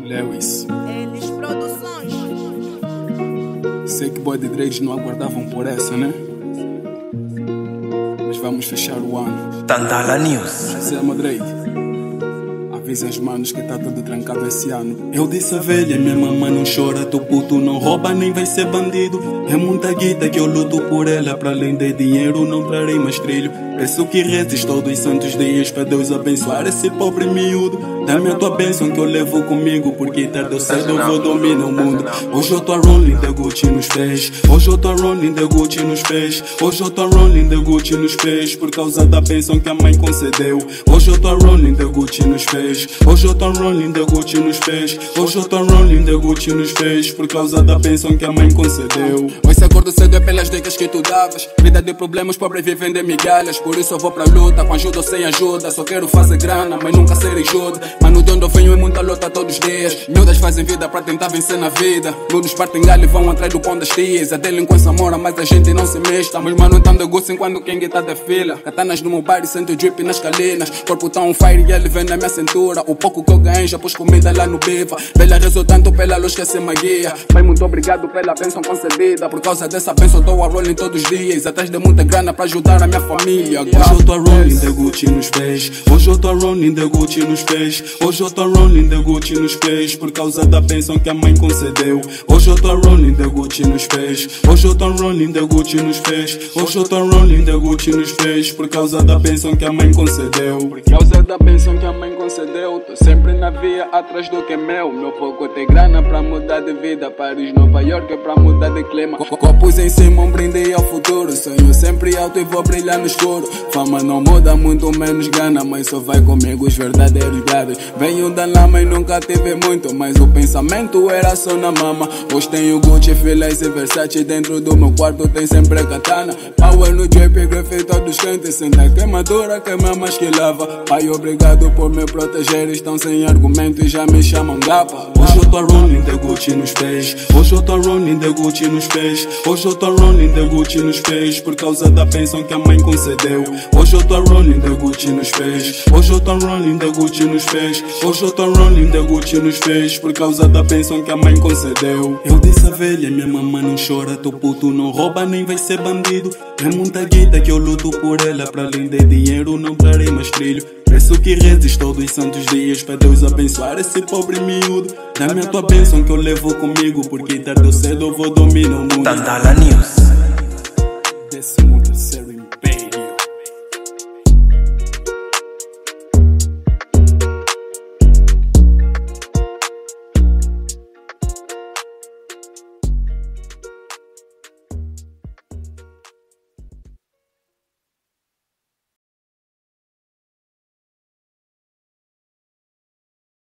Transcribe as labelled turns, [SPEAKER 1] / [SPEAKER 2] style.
[SPEAKER 1] Lewis.
[SPEAKER 2] Eles Produções.
[SPEAKER 1] Sei que boy de Dregs não aguardavam por essa, né? Mas vamos fechar o ano.
[SPEAKER 3] Tandala News.
[SPEAKER 1] José Madrid, avisa os manos que tá tudo trancado esse ano. Eu disse a velha, minha mamãe não chora, tu puto não rouba nem vai ser bandido. É muita guita que eu luto por ela, para além de dinheiro não trarei mais trilho. Peço que rezes todos os santos dias para Deus abençoar esse pobre miúdo. Dá-me a tua bênção que eu levo comigo, porque tarde ou cedo eu vou dominar o mundo. Hoje eu tô rolling de Gucci nos pés, hoje eu tô rolling de Gucci nos pés, hoje eu tô rolling de Gucci nos pés, por causa da bênção que a mãe concedeu. Hoje eu tô rolling de Gucci nos pés, hoje eu tô rolling de Gucci nos pés, hoje eu tô rolling de Gucci nos pés, por causa da bênção que a mãe concedeu. Hoje acordo cedo é pelas dicas que tu davas, vida de problemas, pobre vivem de migalhas. Por isso eu vou pra luta, com ajuda ou sem ajuda. Só quero fazer grana, mas nunca ser ajuda. Mano, de onde eu venho é muita luta todos os dias. Miúdas fazem vida pra tentar vencer na vida. Miúdos partem galho e vão atrás do pão das tias. A delinquência mora, mas a gente não se mexe. Mas mano, tão de gosto enquanto quem tá de fila. Katanas no meu bar e sento drip nas calinas. Corpo tá on fire e ele vem na minha cintura. O pouco que eu ganhei já pus comida lá no biva. Bela rezo tanto pela luz que se magia. Pai, muito obrigado pela bênção concedida. Por causa dessa bênção eu tô a rolling todos os dias. Atrás de muita grana pra ajudar a minha família. Hoje eu tô rolling de Gucci nos pés, hoje eu tô rolling de Gucci nos pés, hoje eu tô rolling de Gucci nos pés, por causa da bênção que a mãe concedeu. Hoje eu tô rolling de Gucci nos pés, hoje eu tô rolling de Gucci nos pés, hoje eu tô rolling de Gucci nos pés, por causa da bênção que a mãe concedeu. Por causa da bênção que a mãe concedeu, tô sempre na via atrás do que é meu. Meu foco tem grana pra mudar de vida, Paris, Nova York é pra mudar de clima. Copos em cima, um brinde ao futuro, sonho sempre alto e vou brilhar no escuro. Fama não muda, muito menos gana, mas só vai comigo os verdadeiros gados. Venho da lama e nunca tive muito, mas o pensamento era só na mama. Hoje tenho Gucci, Filiz e Versace, dentro do meu quarto tem sempre katana. Power no JP, grafite todos quentes, senta queimadura, queima mais que lava. Pai, obrigado por me proteger, estão sem argumento e já me chamam gapa. Hoje eu tô rolling de Gucci nos pés, hoje eu tô rolling de Gucci nos pés, hoje eu tô rolling de Gucci nos pés, por causa da bênção que a mãe concedeu. Hoje eu tô rolling de Gucci nos pés, hoje eu tô rolling de Gucci nos pés, hoje eu tô rolling de Gucci nos pés, por causa da bênção que a mãe concedeu. Eu disse a velha, minha mamãe não chora, teu puto não rouba nem vai ser bandido. É muita guita que eu luto por ela, para além de dinheiro não trarei mais trilho. Peço que rezes todos os santos dias para Deus abençoar esse pobre miúdo. Dá-me a tua bênção que eu levo comigo, porque tarde ou cedo eu vou dominar o mundo.
[SPEAKER 3] Tandala News.